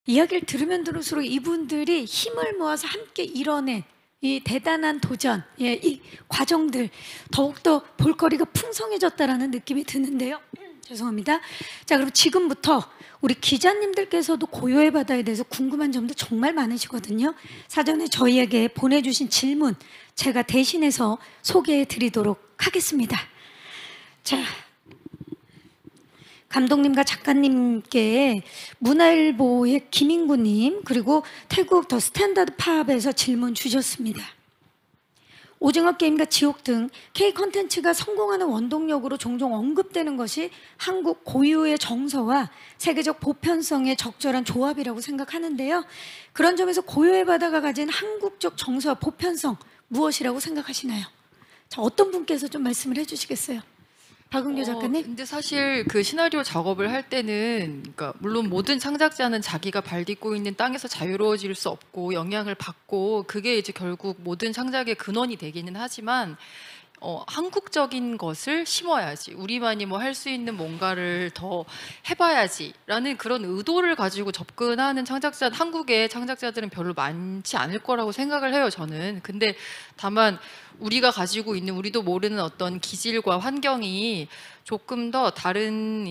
이야기를 들으면 들을수록 이분들이 힘을 모아서 함께 이뤄낸 이 대단한 도전, 이 과정들 더욱더 볼거리가 풍성해졌다라는 느낌이 드는데요. 죄송합니다. 자, 그럼 지금부터 우리 기자님들께서도 고요의 바다에 대해서 궁금한 점도 정말 많으시거든요. 사전에 저희에게 보내주신 질문 제가 대신해서 소개해 드리도록 하겠습니다. 자, 감독님과 작가님께 문화일보의 김인구님 그리고 태국 더 스탠다드 팝에서 질문 주셨습니다. 오징어 게임과 지옥 등 K 콘텐츠가 성공하는 원동력으로 종종 언급되는 것이 한국 고유의 정서와 세계적 보편성의 적절한 조합이라고 생각하는데요. 그런 점에서 고유의 바다가 가진 한국적 정서와 보편성 무엇이라고 생각하시나요? 자, 어떤 분께서 좀 말씀을 해주시겠어요? 박은규 작가님? 근데 사실 그 시나리오 작업을 할 때는, 그러니까 물론 모든 창작자는 자기가 발딛고 있는 땅에서 자유로워질 수 없고 영향을 받고 그게 이제 결국 모든 창작의 근원이 되기는 하지만 한국적인 것을 심어야지, 우리만이 뭐 할 수 있는 뭔가를 더 해봐야지라는 그런 의도를 가지고 접근하는 한국의 창작자들은 별로 많지 않을 거라고 생각을 해요, 저는. 근데 다만 우리가 가지고 있는, 우리도 모르는 어떤 기질과 환경이 조금 더 다른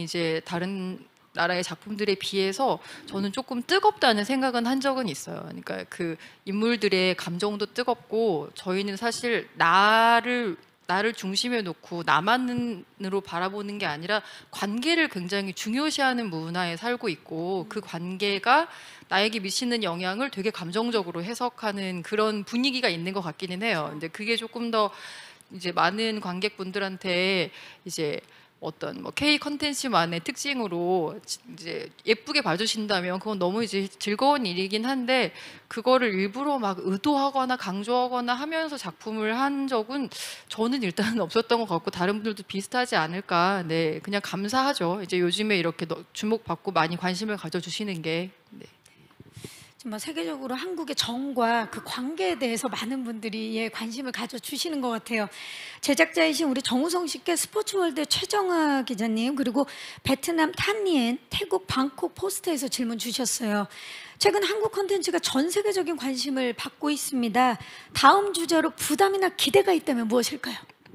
나라의 작품들에 비해서 저는 조금 뜨겁다는 생각은 한 적은 있어요. 그러니까 그 인물들의 감정도 뜨겁고, 저희는 사실 나를 중심에 놓고 나만으로 바라보는 게 아니라 관계를 굉장히 중요시하는 문화에 살고 있고, 그 관계가 나에게 미치는 영향을 되게 감정적으로 해석하는 그런 분위기가 있는 것 같기는 해요. 근데 그게 조금 더 이제 많은 관객분들한테 이제 어떤 뭐 K 컨텐츠만의 특징으로 이제 예쁘게 봐주신다면 그건 너무 이제 즐거운 일이긴 한데, 그거를 일부러 막 의도하거나 강조하거나 하면서 작품을 한 적은 저는 일단은 없었던 것 같고, 다른 분들도 비슷하지 않을까. 네, 그냥 감사하죠. 이제 요즘에 이렇게 주목받고 많이 관심을 가져주시는 게. 네. 정말 세계적으로 한국의 정과 그 관계에 대해서 많은 분들이 관심을 가져주시는 것 같아요. 제작자이신 우리 정우성 씨께 스포츠월드 최정아 기자님 그리고 베트남 탄니엔, 태국 방콕 포스트에서 질문 주셨어요. 최근 한국 콘텐츠가 전 세계적인 관심을 받고 있습니다. 다음 주제로 부담이나 기대가 있다면 무엇일까요?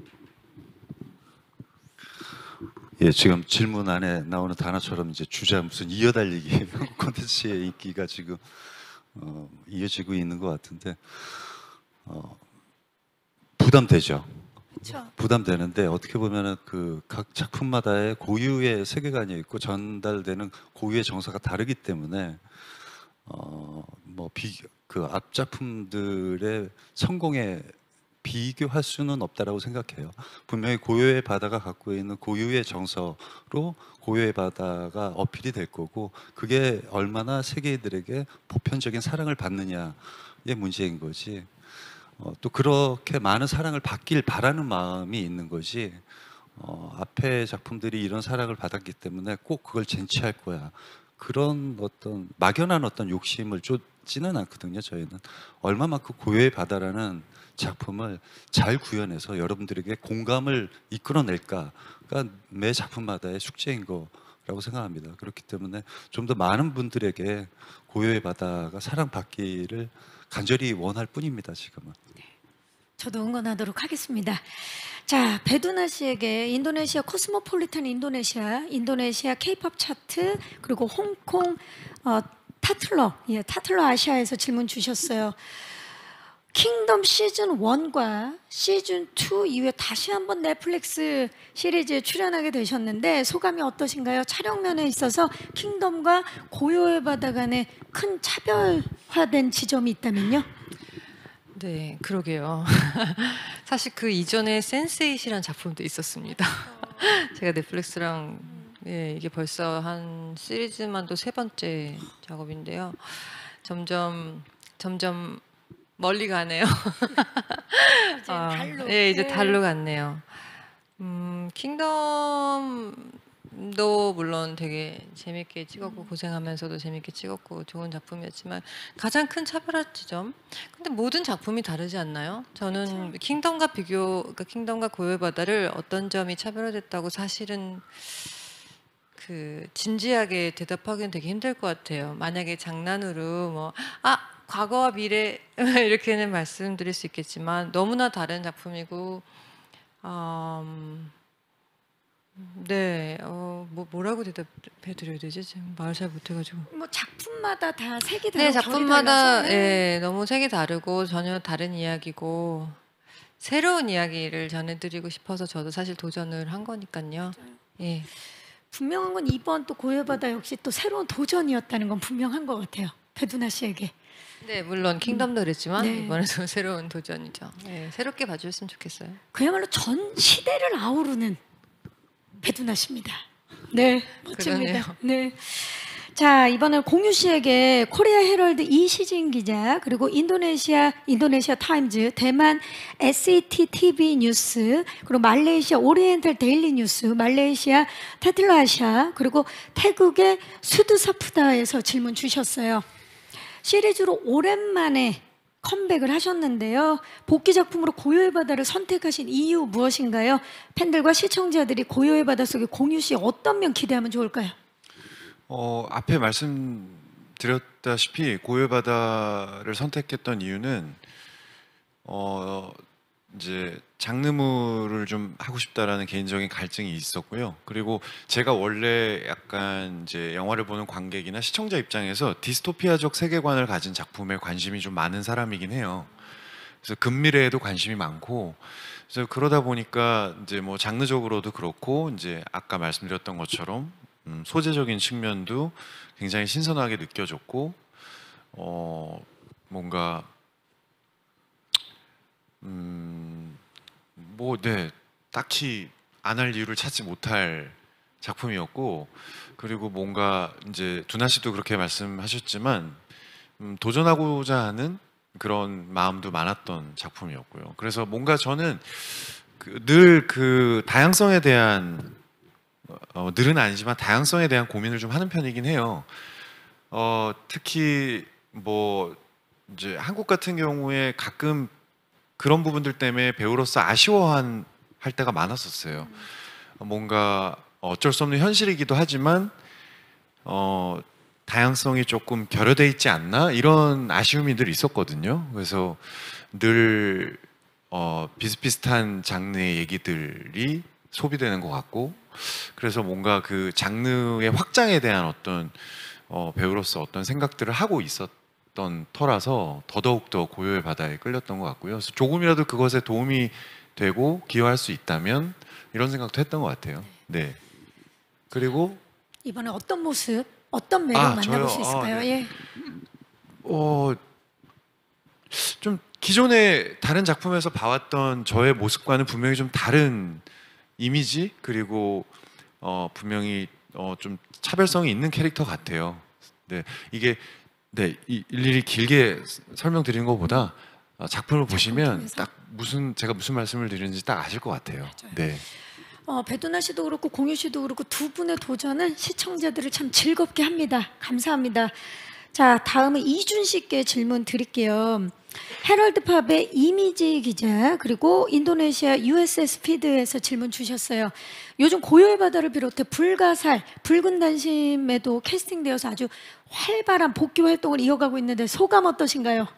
예, 지금 질문 안에 나오는 단어처럼 이제 주자 무슨 이어달리기 콘텐츠의 인기가 지금 이어지고 있는 것 같은데 부담되죠. 그렇죠. 부담되는데 어떻게 보면은 그 각 작품마다의 고유의 세계관이 있고 전달되는 고유의 정서가 다르기 때문에 그 앞 작품들의 성공에 비교할 수는 없다라고 생각해요. 분명히 고요의 바다가 갖고 있는 고유의 정서로 고요의 바다가 어필이 될 거고, 그게 얼마나 세계인들에게 보편적인 사랑을 받느냐의 문제인 거지. 또 그렇게 많은 사랑을 받길 바라는 마음이 있는 거지. 앞에 작품들이 이런 사랑을 받았기 때문에 꼭 그걸 쟁취할 거야, 그런 어떤 막연한 어떤 욕심을 쫓지는 않거든요. 저희는 얼마만큼 고요의 바다라는 작품을 잘 구현해서 여러분들에게 공감을 이끌어낼까가 매 작품마다의 숙제인 거라고 생각합니다. 그렇기 때문에 좀 더 많은 분들에게 고요의 바다가 사랑받기를 간절히 원할 뿐입니다. 지금은. 저도 응원하도록 하겠습니다. 자, 배두나 씨에게 인도네시아 코스모폴리탄 인도네시아 K-팝 차트 그리고 홍콩 타틀러 아시아에서 질문 주셨어요. 킹덤 시즌 1과 시즌 2 이후에 다시 한번 넷플릭스 시리즈에 출연하게 되셨는데 소감이 어떠신가요? 촬영면에 있어서 킹덤과 고요의 바다 간에 큰 차별화된 지점이 있다면요? 네, 그러게요. 사실 그 이전에 센스에잇이라는 작품도 있었습니다. 제가 넷플릭스랑 이게 벌써 한 시리즈만도 3번째 작업인데요. 점점 멀리 가네요. 이제 달로. 네, 이제 달로 갔네요. 킹덤도 물론 되게 재밌게 찍었고 고생하면서도 재밌게 찍었고 좋은 작품이었지만, 가장 큰 차별화 지점, 근데 모든 작품이 다르지 않나요? 저는 그러니까 킹덤과 고요의 바다를 어떤 점이 차별화됐다고 사실은 그 진지하게 대답하기는 되게 힘들 것 같아요. 만약에 장난으로 뭐 과거와 미래 이렇게는 말씀드릴 수 있겠지만 너무나 다른 작품이고 네, 뭐라고 대답해드려야 되지? 지금 말을 잘 못해가지고. 뭐 작품마다 다 색이 다르고 네, 작품마다 결이 달라서. 예, 너무 색이 다르고 전혀 다른 이야기고 새로운 이야기를 전해드리고 싶어서 저도 사실 도전을 한 거니까요. 예. 분명한 건 이번 또 고요바다 역시 또 새로운 도전이었다는 건 분명한 것 같아요. 배두나 씨에게. 네, 물론 킹덤도 그랬지만 네. 이번에도 새로운 도전이죠. 예, 새롭게 봐주셨으면 좋겠어요. 그야말로 전 시대를 아우르는 배두나 씨입니다. 네, 멋집니다. 그러네요. 네. 자, 이번엔 공유 씨에게 코리아 헤럴드 이시진 기자, 그리고 인도네시아 타임즈, 대만 SET TV 뉴스, 그리고 말레이시아 오리엔탈 데일리 뉴스, 말레이시아 테틀라샤, 그리고 태국의 수드사프다에서 질문 주셨어요. 시리즈로 오랜만에 컴백을 하셨는데요. 복귀 작품으로 고요의 바다를 선택하신 이유 무엇인가요? 팬들과 시청자들이 고요의 바다 속에 공유 씨 어떤 면 기대하면 좋을까요? 앞에 말씀드렸다시피 고요의 바다를 선택했던 이유는 이제 장르물을 좀 하고 싶다라는 개인적인 갈증이 있었고요. 그리고 제가 원래 약간 이제 영화를 보는 관객이나 시청자 입장에서 디스토피아적 세계관을 가진 작품에 관심이 좀 많은 사람이긴 해요. 그래서 근미래에도 관심이 많고, 그래서 그러다 보니까 이제 뭐 장르적으로도 그렇고, 이제 아까 말씀드렸던 것처럼 소재적인 측면도 굉장히 신선하게 느껴졌고, 뭔가 네, 딱히 안 할 이유를 찾지 못할 작품이었고, 그리고 뭔가 이제 두나 씨도 그렇게 말씀하셨지만 도전하고자 하는 그런 마음도 많았던 작품이었고요. 그래서 뭔가 저는 늘 그 다양성에 대한 늘은 아니지만 다양성에 대한 고민을 좀 하는 편이긴 해요. 특히 뭐 이제 한국 같은 경우에 가끔 그런 부분들 때문에 배우로서 할 때가 많았었어요. 뭔가 어쩔 수 없는 현실이기도 하지만 다양성이 조금 결여돼 있지 않나 이런 아쉬움이 늘 있었거든요. 그래서 늘 비슷비슷한 장르의 얘기들이 소비되는 것 같고, 그래서 뭔가 그 장르의 확장에 대한 어떤 배우로서 어떤 생각들을 하고 있었던 터라서 더더욱 더 고요의 바다에 끌렸던 것 같고요. 그래서 조금이라도 그것에 도움이 되고 기여할 수 있다면 이런 생각도 했던 것 같아요. 네. 그리고 이번에 어떤 모습, 어떤 매력 만나볼 저요? 수 있을까요? 네. 예. 좀 기존의 다른 작품에서 봐왔던 저의 모습과는 분명히 좀 다른 이미지, 그리고 분명히 좀 차별성이 있는 캐릭터 같아요. 네, 이게 일일이 길게 설명드리는 것보다 작품을 보시면 딱 제가 무슨 말씀을 드리는지 딱 아실 것 같아요. 맞아요. 네. 배두나 씨도 그렇고 공유 씨도 그렇고 두 분의 도전은 시청자들을 참 즐겁게 합니다. 감사합니다. 자, 다음은 이준 씨께 질문 드릴게요. 헤럴드 팝의 이미지 기자, 그리고 인도네시아 USS 피드에서 질문 주셨어요. 요즘 고요의 바다를 비롯해 불가살, 붉은 단심에도 캐스팅되어서 아주 활발한 복귀 활동을 이어가고 있는데 소감 어떠신가요?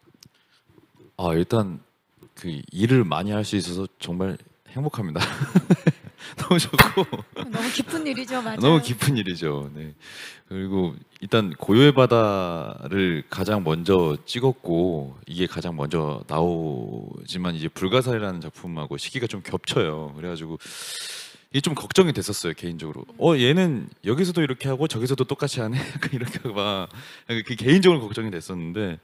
일단 그 일을 많이 할 수 있어서 정말 행복합니다. 너무 좋고 너무 기쁜 일이죠, 맞아요. 너무 기쁜 일이죠. 네. 그리고 일단 고요의 바다를 가장 먼저 찍었고 이게 가장 먼저 나오지만 이제 불가사리라는 작품하고 시기가 좀 겹쳐요. 그래가지고 이게 좀 걱정이 됐었어요, 개인적으로. 얘는 여기서도 이렇게 하고 저기서도 똑같이 하네. 약간 이렇게 막 그 개인적으로 걱정이 됐었는데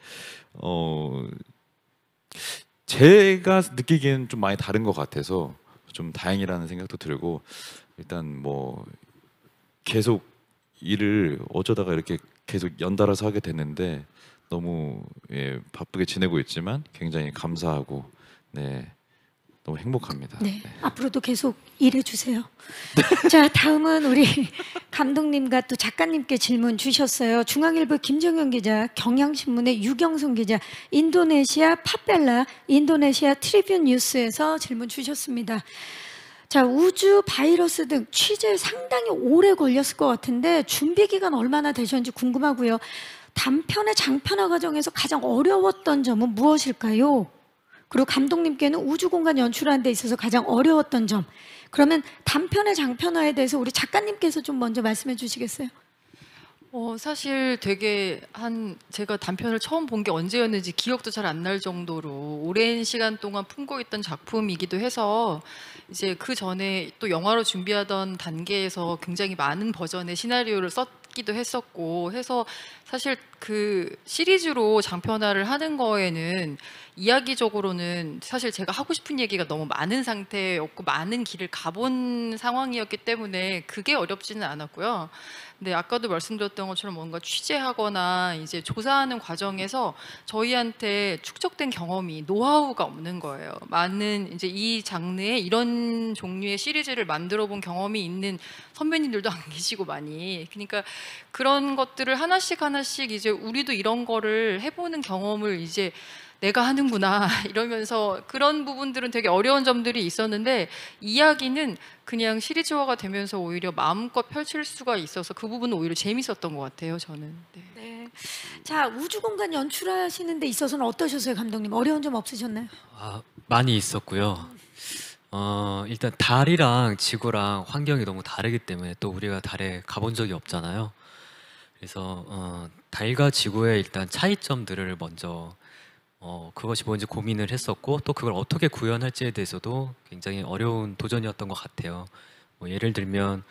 제가 느끼기에는 좀 많이 다른 것 같아서 좀 다행이라는 생각도 들고, 일단 뭐 계속 일을 어쩌다가 이렇게 계속 연달아서 하게 됐는데 너무 바쁘게 지내고 있지만 굉장히 감사하고 너무 행복합니다. 네, 앞으로도 계속 일해 주세요. 자, 다음은 우리 감독님과 또 작가님께 질문 주셨어요. 중앙일보 김정현 기자, 경향신문의 유경선 기자, 인도네시아 팝벨라, 인도네시아 트리뷴 뉴스에서 질문 주셨습니다. 자, 우주, 바이러스 등 취재에 상당히 오래 걸렸을 것 같은데 준비 기간 얼마나 되셨는지 궁금하고요. 단편의 장편화 과정에서 가장 어려웠던 점은 무엇일까요? 그리고 감독님께는 우주 공간 연출하는 데 있어서 가장 어려웠던 점. 그러면 단편의 장편화에 대해서 우리 작가님께서 좀 먼저 말씀해 주시겠어요? 사실 되게 제가 단편을 처음 본 게 언제였는지 기억도 잘 안 날 정도로 오랜 시간 동안 품고 있던 작품이기도 해서 이제 그 전에 또 영화로 준비하던 단계에서 굉장히 많은 버전의 시나리오를 썼기도 했었고 해서 사실 그 시리즈로 장편화를 하는 거에는 이야기적으로는 사실 제가 하고 싶은 얘기가 너무 많은 상태였고 많은 길을 가본 상황이었기 때문에 그게 어렵지는 않았고요. 근데 아까도 말씀드렸던 것처럼 뭔가 취재하거나 이제 조사하는 과정에서 저희한테 축적된 경험이 노하우가 없는 거예요. 많은 이제 이 장르에 이런 종류의 시리즈를 만들어 본 경험이 있는 선배님들도 안 계시고 많이. 그러니까 그런 것들을 하나씩 이제 우리도 이런 거를 해보는 경험을 이제 내가 하는구나 이러면서 그런 부분들은 되게 어려운 점들이 있었는데 이야기는 그냥 시리즈화가 되면서 오히려 마음껏 펼칠 수가 있어서 그 부분은 오히려 재밌었던 것 같아요, 저는. 네. 네. 자, 우주 공간 연출하시는 데 있어서는 어떠셨어요, 감독님? 어려운 점 없으셨나요? 많이 있었고요. 일단 달이랑 지구랑 환경이 너무 다르기 때문에 또 우리가 달에 가본 적이 없잖아요. 그래서 달과 지구의 일단 차이점들을 먼저 그것이 뭔지 고민을 했었고 또 그걸 어떻게 구현할지에 대해서도 굉장히 어려운 도전이었던 것 같아요. 뭐 예를 들면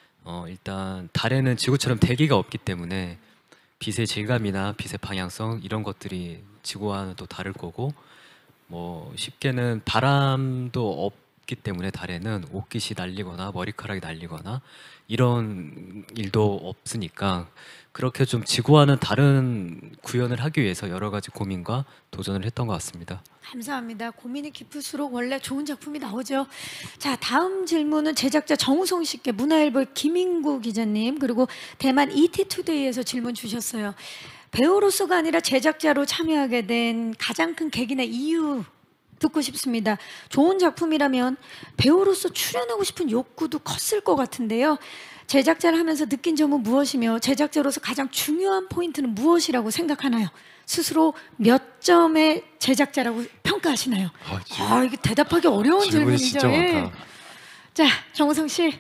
일단 달에는 지구처럼 대기가 없기 때문에 빛의 질감이나 빛의 방향성 이런 것들이 지구와는 또 다를 거고 뭐 쉽게는 바람도 없기 때문에 달에는 옷깃이 날리거나 머리카락이 날리거나 이런 일도 없으니까 그렇게 좀 지구와는 다른 구현을 하기 위해서 여러 가지 고민과 도전을 했던 것 같습니다. 감사합니다. 고민이 깊을수록 원래 좋은 작품이 나오죠. 자, 다음 질문은 제작자 정우성 씨께 문화일보의 김인구 기자님 그리고 대만 ETtoDay에서 질문 주셨어요. 배우로서가 아니라 제작자로 참여하게 된 가장 큰 계기나 이유 듣고 싶습니다. 좋은 작품이라면 배우로서 출연하고 싶은 욕구도 컸을 것 같은데요. 제작자를 하면서 느낀 점은 무엇이며 제작자로서 가장 중요한 포인트는 무엇이라고 생각하나요? 스스로 몇 점의 제작자라고 평가하시나요? 이게 대답하기 어려운 질문이 질문이죠. 진짜 예. 많다. 자, 정우성 씨.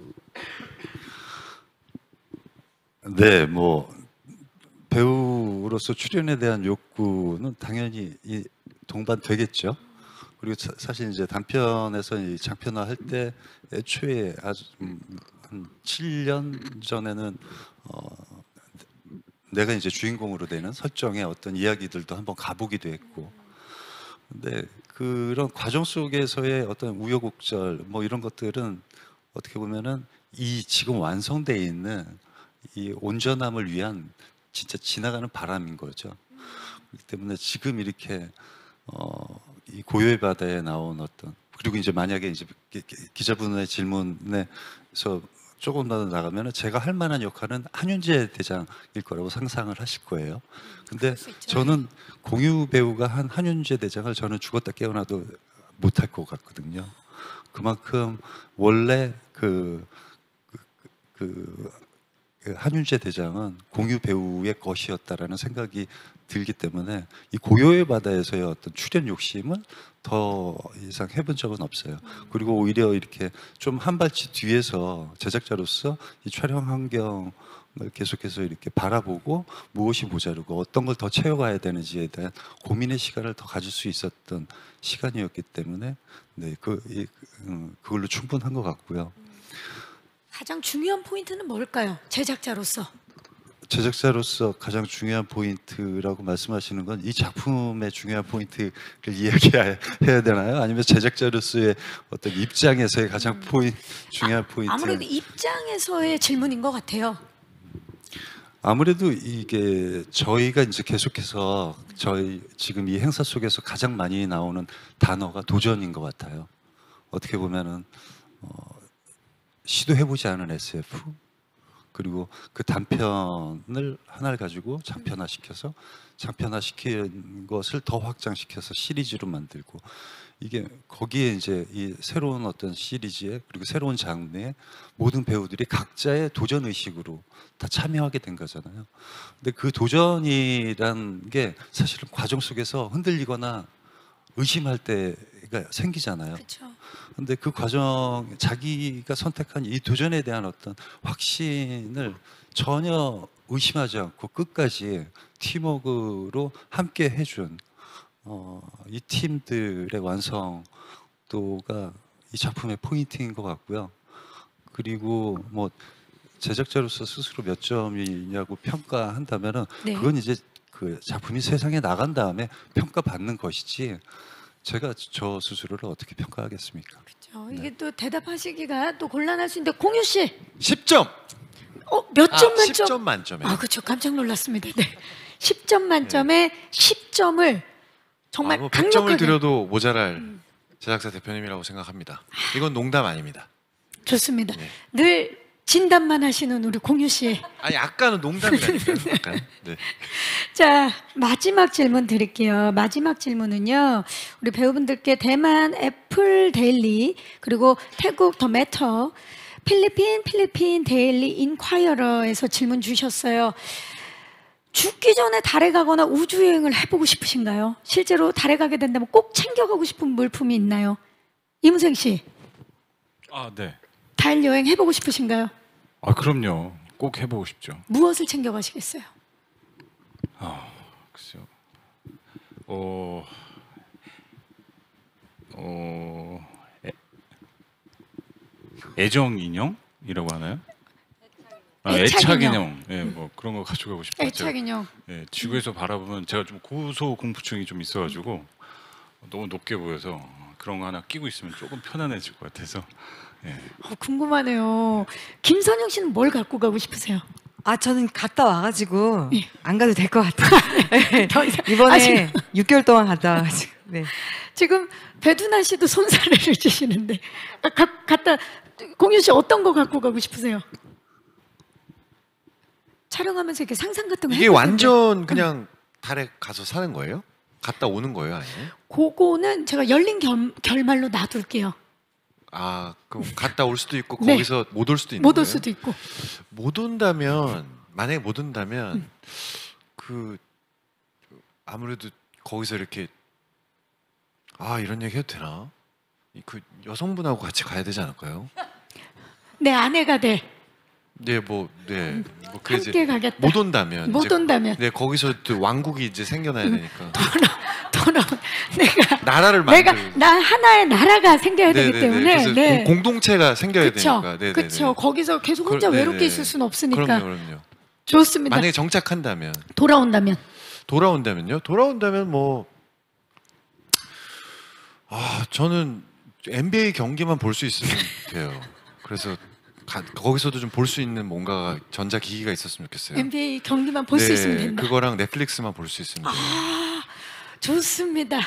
네, 뭐 배우로서 출연에 대한 욕구는 당연히 동반되겠죠. 그리고 사실 이제 단편에서 이 장편화 할 때 애초에 아주 한 7년 전에는 내가 이제 주인공으로 되는 설정의 어떤 이야기들도 한번 가보기도 했고, 근데 그런 과정 속에서의 어떤 우여곡절 뭐 이런 것들은 어떻게 보면은 이 지금 완성되어 있는 이 온전함을 위한 진짜 지나가는 바람인 거죠. 그렇기 때문에 지금 이렇게 이 고요의 바다에 나온 어떤, 그리고 이제 만약에 이제 기자분의 질문에서 조금 더 나가면은 제가 할 만한 역할은 한윤재 대장일 거라고 상상을 하실 거예요. 근데 저는 공유 배우가 한 한윤재 대장을 저는 죽었다 깨어나도 못할 것 같거든요. 그만큼 원래 그 한윤재 대장은 공유 배우의 것이었다라는 생각이 들기 때문에 이 고요의 바다에서의 어떤 출연 욕심은 더 이상 해본 적은 없어요. 그리고 오히려 이렇게 좀 한 발치 뒤에서 제작자로서 이 촬영 환경을 계속해서 이렇게 바라보고 무엇이 모자르고 어떤 걸 더 채워가야 되는지에 대한 고민의 시간을 더 가질 수 있었던 시간이었기 때문에 네, 그걸로 충분한 것 같고요. 가장 중요한 포인트는 뭘까요? 제작자로서. 제작자로서 가장 중요한 포인트라고 말씀하시는 건 이 작품의 중요한 포인트를 이야기해야 되나요? 아니면 제작자로서의 어떤 입장에서의 가장 중요한 포인트? 아무래도 입장에서의 질문인 것 같아요. 아무래도 이게 저희가 이제 계속해서 저희 지금 이 행사 속에서 가장 많이 나오는 단어가 도전인 것 같아요. 어떻게 보면은 시도해보지 않은 SF, 그리고 그 단편을 하나를 가지고 장편화시킨 것을 더 확장시켜서 시리즈로 만들고, 이게 거기에 이제 이 새로운 어떤 시리즈에 그리고 새로운 장르에 모든 배우들이 각자의 도전 의식으로 다 참여하게 된 거잖아요. 근데 그 도전이란 게 사실은 과정 속에서 흔들리거나 의심할 때가 생기잖아요. 그렇죠. 근데 그 과정 자기가 선택한 이 도전에 대한 어떤 확신을 전혀 의심하지 않고 끝까지 팀워크로 함께 해준 이 팀들의 완성도가 이 작품의 포인트인 것 같고요. 그리고 뭐 제작자로서 스스로 몇 점이냐고 평가한다면은 네. 그건 이제 그 작품이 세상에 나간 다음에 평가받는 것이지 제가 저 스스로를 어떻게 평가하겠습니까? 그렇죠. 이게 또 대답하시기가 또 곤란할 수 있는데 공유 씨, 10점. 몇 점 만점? 10점 만점에. 아, 그렇죠. 깜짝 놀랐습니다. 네. 10점 만점에 10점을 정말 뭐 100점을 강력하게 드려도 모자랄 제작사 대표님이라고 생각합니다. 이건 농담 아닙니다. 좋습니다. 네. 늘 진단만 하시는 우리 공유 씨. 아니 아까는 농담이라니까요. 아까는. 네. 자, 마지막 질문 드릴게요. 마지막 질문은요. 우리 배우분들께 대만 애플 데일리 그리고 태국 더 매터 필리핀 데일리 인콰이어러에서 질문 주셨어요. 죽기 전에 달에 가거나 우주 여행을 해보고 싶으신가요? 실제로 달에 가게 된다면 꼭 챙겨가고 싶은 물품이 있나요? 이문생 씨, 아, 네. 달 여행 해보고 싶으신가요? 아, 그럼요. 꼭 해보고 싶죠. 무엇을 챙겨가시겠어요? 글쎄요. 애정 인형이라고 하나요? 애착 인형. 애착 인형. 예, 뭐 그런 거 가져가고 싶어요. 애착 인형. 예, 지구에서 바라보면 제가 좀 고소 공포증이 좀 있어가지고 너무 높게 보여서 그런 거 하나 끼고 있으면 조금 편안해질 것 같아서. 예. 궁금하네요. 김선영 씨는 뭘 갖고 가고 싶으세요? 아, 저는 갔다 와가지고 예. 안 가도 될 것 같아요. 네. 더 이상- 이번에 6개월 동안 갔다 와가지고. 네. 지금 배두나 씨도 손사래를 주시는데 갖다 공유 씨 어떤 거 갖고 가고 싶으세요? 촬영하면서 이렇게 상상 같은 거 이게 해보세요. 완전 그냥 달에 가서 사는 거예요? 갔다 오는 거예요, 아니면? 그거는 제가 열린 결말로 놔둘게요. 아, 그럼 갔다 올 수도 있고 네. 거기서 못 올 수도 있는 못 거예요? 올 수도 있고. 못 온다면 만약에 못 온다면 그 아무래도 거기서 이렇게 이런 얘기 해도 되나? 그 여성분하고 같이 가야 되지 않을까요? 내 아내가 돼. 네, 뭐 그래서 함께 가겠다. 못 온다면 못 이제 온다면 네, 거기서 또 왕국이 이제 생겨나야 되니까 돌아온 내가 나라를 내가 만들. 나 하나의 나라가 생겨야 되기 네네네. 때문에 그래서 네. 공동체가 생겨야 그쵸, 되니까. 네네네. 그쵸. 거기서 계속 혼자 네네. 외롭게 있을 수는 없으니까. 그럼요. 좋습니다. 만약에 정착한다면 돌아온다면 돌아온다면 뭐 저는 NBA 경기만 볼 수 있으면 돼요. 그래서 거기서도 좀 볼 수 있는 뭔가 전자기기가 있었으면 좋겠어요. NBA 경기만 볼 수 있으면 된다. 그거랑 넷플릭스만 볼 수 있으면 돼요. 좋습니다.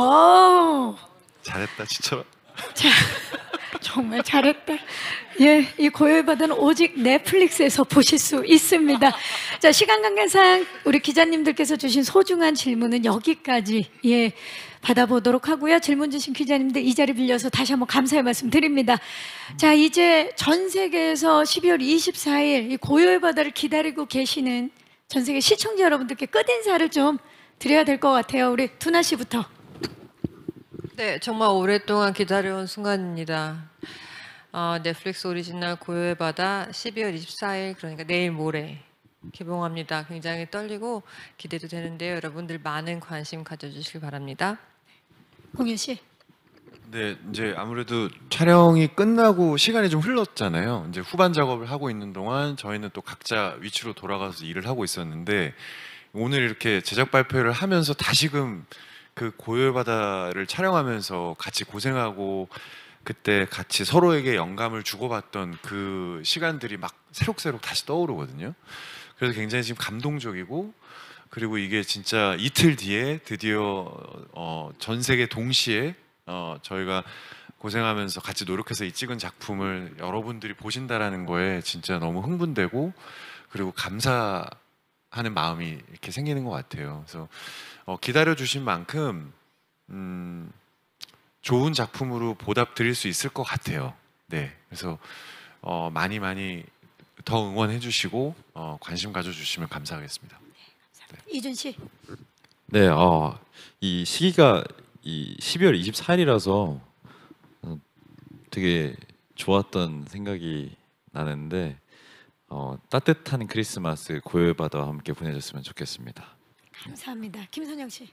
잘했다 진짜. 자, 정말 잘했다. 예, 이 고요의 바다는 오직 넷플릭스에서 보실 수 있습니다. 자, 시간 관계상 우리 기자님들께서 주신 소중한 질문은 여기까지 받아보도록 하고요. 질문 주신 기자님들 이 자리 빌려서 다시 한번 감사의 말씀 드립니다. 자, 이제 전 세계에서 12월 24일 이 고요의 바다를 기다리고 계시는 전 세계 시청자 여러분들께 끝인사를 좀 드려야 될 것 같아요. 우리 두나 씨부터. 네, 정말 오랫동안 기다려온 순간입니다. 넷플릭스 오리지널 고요의 바다 12월 24일 그러니까 내일 모레 개봉합니다. 굉장히 떨리고 기대도 되는데요. 여러분들 많은 관심 가져주시길 바랍니다. 공유 씨. 네, 이제 아무래도 촬영이 끝나고 시간이 좀 흘렀잖아요. 이제 후반 작업을 하고 있는 동안 저희는 또 각자 위치로 돌아가서 일을 하고 있었는데 오늘 이렇게 제작 발표를 하면서 다시금 그 고요의 바다를 촬영하면서 같이 고생하고 그때 같이 서로에게 영감을 주고받던 그 시간들이 막 새록새록 다시 떠오르거든요. 그래서 굉장히 지금 감동적이고 그리고 이게 진짜 이틀 뒤에 드디어 전 세계 동시에 저희가 고생하면서 같이 노력해서 이 찍은 작품을 여러분들이 보신다라는 거에 진짜 너무 흥분되고 그리고 감사하는 마음이 이렇게 생기는 것 같아요. 그래서 기다려주신 만큼 좋은 작품으로 보답 드릴 수 있을 것 같아요. 네, 그래서 많이 더 응원해 주시고 관심 가져주시면 감사하겠습니다. 이준 씨. 네, 이 시기가 이 12월 24일이라서 되게 좋았던 생각이 나는데 따뜻한 크리스마스 고요의 바다와 함께 보내셨으면 좋겠습니다. 감사합니다. 김선영 씨.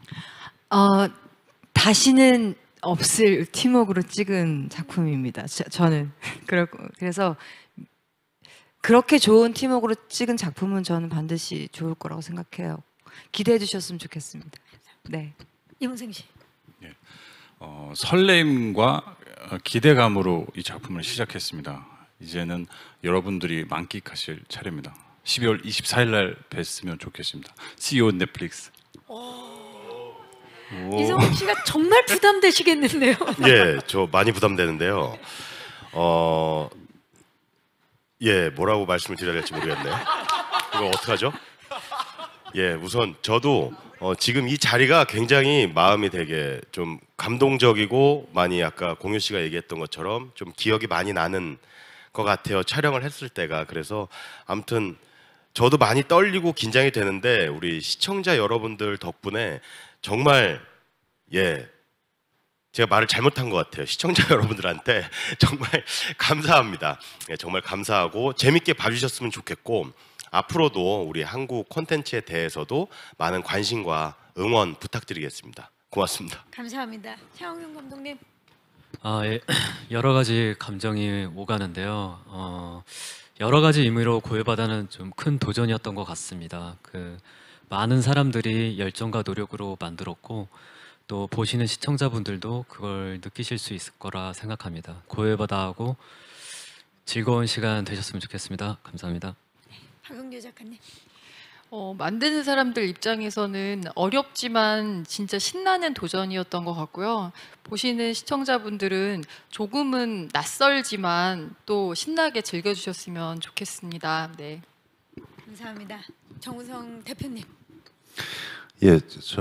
다시는 없을 팀워크로 찍은 작품입니다. 저는 그래서 그렇게 좋은 팀워크로 찍은 작품은 저는 반드시 좋을 거라고 생각해요. 기대해 주셨으면 좋겠습니다. 네. 이문생 씨. 설렘과 기대감으로 이 작품을 시작했습니다. 이제는 여러분들이 만끽하실 차례입니다. 12월 24일 날 뵀으면 좋겠습니다. See you on Netflix. 이성훈 씨가 정말 부담되시겠는데요. 예, 저 많이 부담되는데요. 예, 뭐라고 말씀을 드려야 될지 모르겠네요. 이거 어떡하죠? 예, 우선 저도 지금 이 자리가 굉장히 마음이 되게 좀 감동적이고 많이 아까 공유 씨가 얘기했던 것처럼 좀 기억이 많이 나는 것 같아요. 촬영을 했을 때가. 그래서 아무튼 저도 많이 떨리고 긴장이 되는데 우리 시청자 여러분들 덕분에 정말 제가 말을 잘못한 것 같아요. 시청자 여러분들한테 정말 감사합니다. 정말 감사하고 재밌게 봐주셨으면 좋겠고 앞으로도 우리 한국 콘텐츠에 대해서도 많은 관심과 응원 부탁드리겠습니다. 고맙습니다. 감사합니다. 차홍윤 감독님. 예. 여러 가지 감정이 오가는데요. 여러 가지 의미로 고요의 바다는 좀 큰 도전이었던 것 같습니다. 많은 사람들이 열정과 노력으로 만들었고 또 보시는 시청자분들도 그걸 느끼실 수 있을 거라 생각합니다. 고요의 바다하고 즐거운 시간 되셨으면 좋겠습니다. 감사합니다. 박은규 작가님. 만드는 사람들 입장에서는 어렵지만 진짜 신나는 도전이었던 것 같고요. 보시는 시청자분들은 조금은 낯설지만 또 신나게 즐겨주셨으면 좋겠습니다. 네. 감사합니다. 정우성 대표님. 예,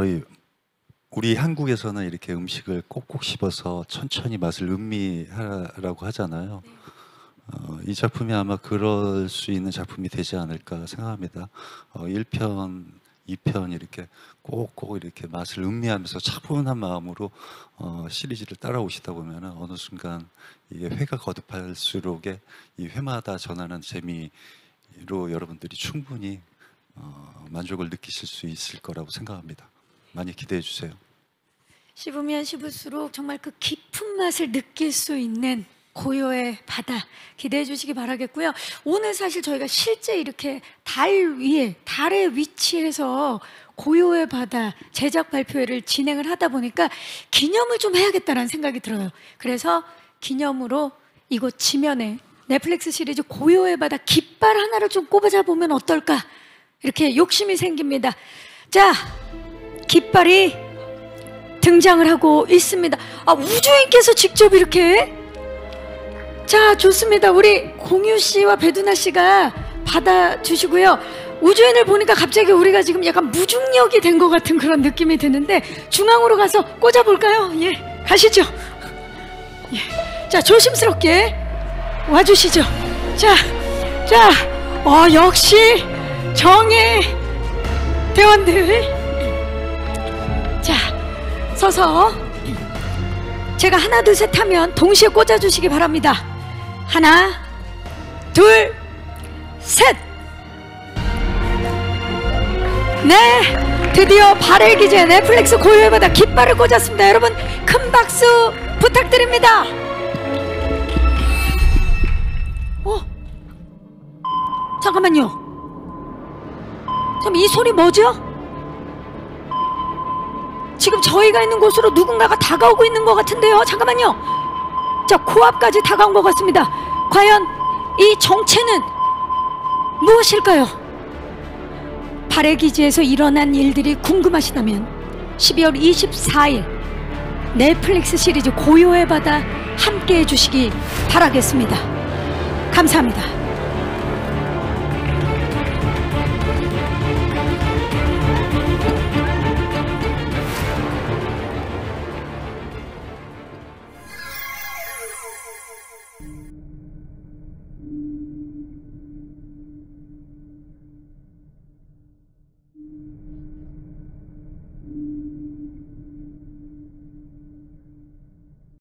우리 한국에서는 이렇게 음식을 꼭꼭 씹어서 천천히 맛을 음미하라고 하잖아요. 이 작품이 아마 그럴 수 있는 작품이 되지 않을까 생각합니다. 1편, 2편 이렇게 꼭꼭 이렇게 맛을 음미하면서 차분한 마음으로 시리즈를 따라오시다 보면 어느 순간 이게 회가 거듭할수록에 이 회마다 전하는 재미로 여러분들이 충분히 만족을 느끼실 수 있을 거라고 생각합니다. 많이 기대해 주세요. 씹으면 씹을수록 정말 그 깊은 맛을 느낄 수 있는 고요의 바다 기대해 주시기 바라겠고요. 오늘 사실 저희가 실제 이렇게 달에 위치해서 고요의 바다 제작 발표회를 진행을 하다 보니까 기념을 좀 해야겠다라는 생각이 들어요. 그래서 기념으로 이곳 지면에 넷플릭스 시리즈 고요의 바다 깃발 하나를 좀 꼽아보면 어떨까 이렇게 욕심이 생깁니다. 자, 깃발이 등장을 하고 있습니다. 우주인께서 직접 이렇게 자, 좋습니다. 우리 공유 씨와 배두나 씨가 받아주시고요. 우주인을 보니까 갑자기 우리가 지금 약간 무중력이 된 것 같은 그런 느낌이 드는데 중앙으로 가서 꽂아볼까요? 예, 가시죠. 예. 자, 조심스럽게 와주시죠. 자, 역시 정의 대원들. 자, 서서 제가 하나, 둘, 셋 하면 동시에 꽂아주시기 바랍니다. 하나, 둘, 셋. 네, 드디어 발의 기제 넷플릭스 고요의 바다 깃발을 꽂았습니다. 여러분 큰 박수 부탁드립니다. 잠깐만요. 이 소리 뭐죠? 지금 저희가 있는 곳으로 누군가가 다가오고 있는 것 같은데요. 잠깐만요. 자, 코앞까지 다가온 것 같습니다. 과연 이 정체는 무엇일까요? 발의 기지에서 일어난 일들이 궁금하시다면 12월 24일 넷플릭스 시리즈 고요의 바다 함께해 주시기 바라겠습니다. 감사합니다.